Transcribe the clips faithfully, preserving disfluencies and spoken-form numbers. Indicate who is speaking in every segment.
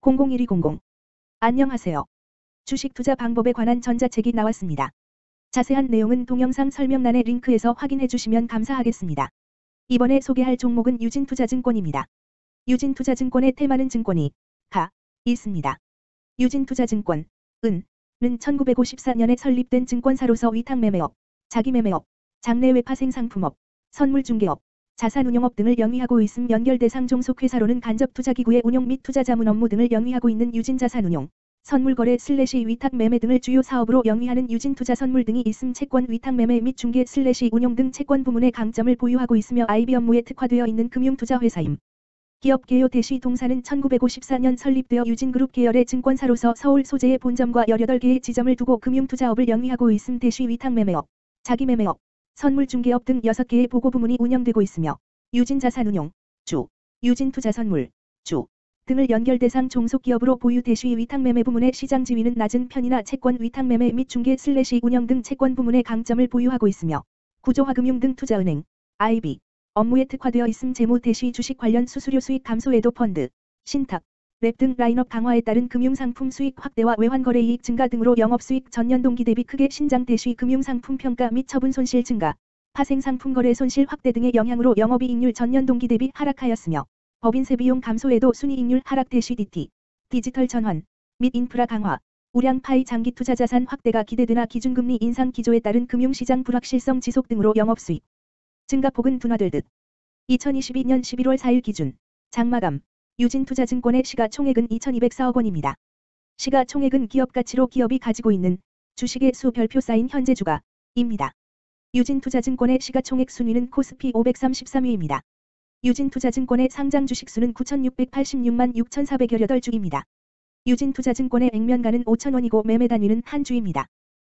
Speaker 1: 공공일이공공. 안녕하세요. 주식 투자 방법에 관한 전자책이 나왔습니다. 자세한 내용은 동영상 설명란의 링크에서 확인해 주시면 감사하겠습니다. 이번에 소개할 종목은 유진투자증권입니다. 유진투자증권의 테마는 증권이 가 있습니다. 유진투자증권 은, 는 천구백오십사 년에 설립된 증권사로서 위탁매매업, 자기매매업, 장내외 파생상품업, 선물중개업, 자산운용업 등을 영위하고 있음. 연결대상 종속회사로는 간접투자기구의 운용 및 투자자문 업무 등을 영위하고 있는 유진자산운용, 선물거래 슬래시 위탁매매 등을 주요 사업으로 영위하는 유진투자선물 등이 있음. 채권 위탁매매 및 중개 슬래시 운용 등 채권 부문의 강점을 보유하고 있으며 아이비 업무에 특화되어 있는 금융투자회사임. 기업 개요 대시 동사는 천구백오십사 년 설립되어 유진그룹 계열의 증권사로서 서울 소재의 본점과 열여덟 개의 지점을 두고 금융투자업을 영위하고 있음. 대시 위탁매매업, 자기매매업, 선물중개업 등 여섯 개의 보고부문이 운영되고 있으며 유진자산운용, 주, 유진투자선물, 주 등을 연결대상 종속기업으로 보유. 대시 위탁매매 부문의 시장 지위는 낮은 편이나 채권 위탁매매 및 중개 슬래시 운영 등 채권 부문의 강점을 보유하고 있으며 구조화금융 등 투자은행, 아이비 업무에 특화되어 있음. 재무 대시 주식 관련 수수료 수익 감소 에도 펀드, 신탁, 랩 등 라인업 강화에 따른 금융상품 수익 확대와 외환거래이익 증가 등으로 영업수익 전년 동기 대비 크게 신장. 대시 금융상품 평가 및 처분 손실 증가, 파생상품 거래 손실 확대 등의 영향으로 영업이익률 전년 동기 대비 하락하였으며 법인세 비용 감소에도 순이익률 하락. 대시 디티, 디지털 전환 및 인프라 강화, 우량 파이 장기 투자 자산 확대가 기대되나 기준금리 인상 기조에 따른 금융시장 불확실성 지속 등으로 영업수익 증가폭은 둔화될 듯. 이천이십이 년 십일월 사일 기준 장마감 유진투자증권의 시가총액은 이천이백사억 원입니다. 시가총액은 기업가치로 기업이 가지고 있는 주식의 수 별표 쌓인 현재 주가입니다. 유진투자증권의 시가총액 순위는 코스피 오백삼십삼 위입니다. 유진투자증권의 상장 주식수는 구천육백팔십육만 육천사백십팔 주입니다. 유진투자증권의 액면가는 오천 원이고 매매 단위는 한 주입니다.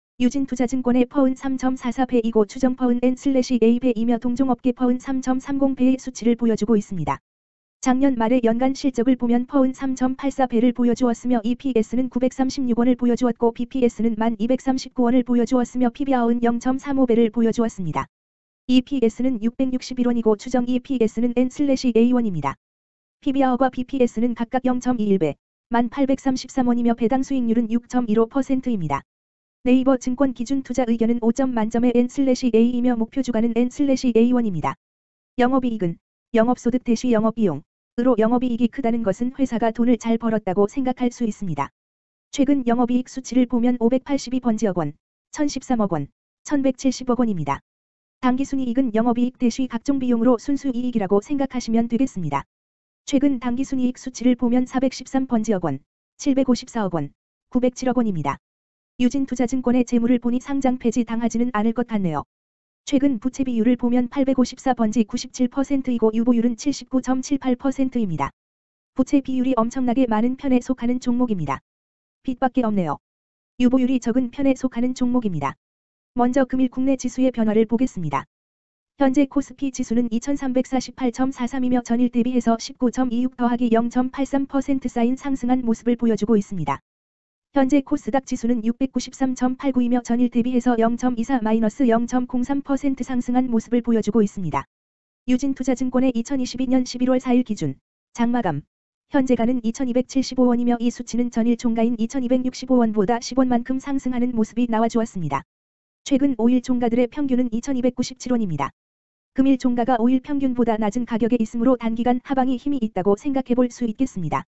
Speaker 1: 유진투자증권의 퍼은 삼 점 사사 배이고 추정 퍼은 엔 에이 배이며 동종업계 퍼은 삼 점 삼공 배의 수치를 보여주고 있습니다. 작년 말의 연간 실적을 보면 퍼은 삼 점 팔사 배를 보여주었으며 이피에스는 구백삼십육 원을 보여주었고 비피에스는 만 이백삼십구 원을 보여주었으며 피비알은 영 점 삼오 배를 보여주었습니다. 이피에스는 육백육십일 원이고 추정 이피에스는 엔 에이 원입니다. 피비알과 비피에스는 각각 영 점 이일 배, 만 팔백삼십삼 원이며 배당 수익률은 육 점 일오 퍼센트입니다. 네이버 증권 기준 투자 의견은 오 점 만점의 엔 에이이며 목표 주가는 엔 에이 원입니다. 영업이익은 영업소득 대시 영업비용 으로 영업이익이 크다는 것은 회사가 돈을 잘 벌었다고 생각할 수 있습니다. 최근 영업이익 수치를 보면 오백팔십이 번지억 원, 천십삼억 원, 천백칠십억 원입니다. 당기순이익은 영업이익 대시 각종 비용으로 순수이익이라고 생각하시면 되겠습니다. 최근 당기순이익 수치를 보면 사백십삼 번지억 원, 칠백오십사억 원, 구백칠억 원입니다. 유진투자증권의 재물을 보니 상장 폐지 당하지는 않을 것 같네요. 최근 부채 비율을 보면 팔백오십사 번지 구십칠 퍼센트이고 유보율은 칠십구 점 칠팔 퍼센트입니다. 부채 비율이 엄청나게 많은 편에 속하는 종목입니다. 빚밖에 없네요. 유보율이 적은 편에 속하는 종목입니다. 먼저 금일 국내 지수의 변화를 보겠습니다. 현재 코스피 지수는 이천삼백사십팔 점 사삼이며 전일 대비해서 십구 점 이육 더하기 영 점 팔삼 퍼센트 쌓인 상승한 모습을 보여주고 있습니다. 현재 코스닥 지수는 육백구십삼 점 팔구이며 전일 대비해서 영 점 이사 마이너스 영 점 공삼 퍼센트 상승한 모습을 보여주고 있습니다. 유진투자증권의 이천이십이 년 십일월 사일 기준 장마감 현재가는 이천이백칠십오 원이며 이 수치는 전일 종가인 이천이백육십오 원보다 십 원만큼 상승하는 모습이 나와주었습니다. 최근 오 일 종가들의 평균은 이천이백구십칠 원입니다. 금일 종가가 오 일 평균보다 낮은 가격에 있으므로 단기간 하방이 힘이 있다고 생각해볼 수 있겠습니다.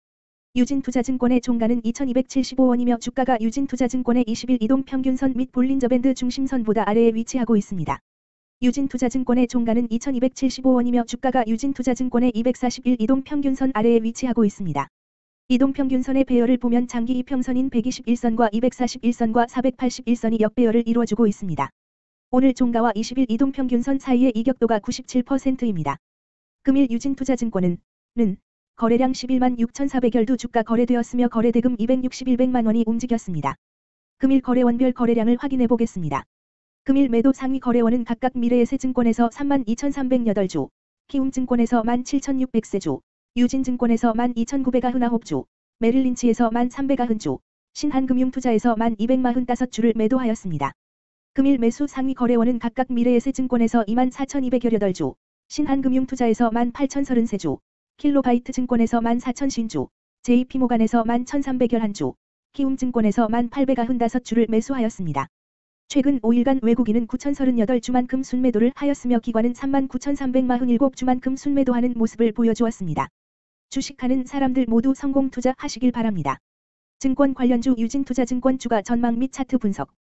Speaker 1: 유진투자증권의 종가는 이천이백칠십오 원이며 주가가 유진투자증권의 이십 일 이동평균선 및 볼린저밴드 중심선보다 아래에 위치하고 있습니다. 유진투자증권의 종가는 이천이백칠십오 원이며 주가가 유진투자증권의 이백사십일 이동평균선 아래에 위치하고 있습니다. 이동평균선의 배열을 보면 장기 이평선인 백이십일 선과 이백사십일 선과 사백팔십일 선이 역배열을 이루어주고 있습니다. 오늘 종가와 이십 일 이동평균선 사이의 이격도가 구십칠 퍼센트입니다. 금일 유진투자증권은 는 거래량 십일만 육천사백십이 주가 거래되었으며 거래대금 이백육십만 원이 움직였습니다. 금일 거래원별 거래량을 확인해 보겠습니다. 금일 매도 상위 거래원은 각각 미래에셋증권에서 삼만 이천삼백팔 주, 키움증권에서 만 칠천육백 세 주, 유진증권에서 만 이천구백구십구 주, 메릴린치에서 만 삼백구십 주, 신한금융투자에서 만 이백사십오 주를 매도하였습니다. 금일 매수 상위 거래원은 각각 미래에셋증권에서 이만 사천이백십팔 주, 신한금융투자에서 만 팔천삼십삼 주, 킬로바이트 증권에서 만 사천 신 주, 제이피모간에서 만 천삼백십일 주, 키움증권에서 만 팔백구십오 주를 매수하였습니다. 최근 오 일간 외국인은 구천삼십팔 주만큼 순매도를 하였으며 기관은 삼만 구천삼백사십칠 주만큼 순매도하는 모습을 보여주었습니다. 주식하는 사람들 모두 성공 투자하시길 바랍니다. 증권 관련주 유진투자증권 주가 전망 및 차트 분석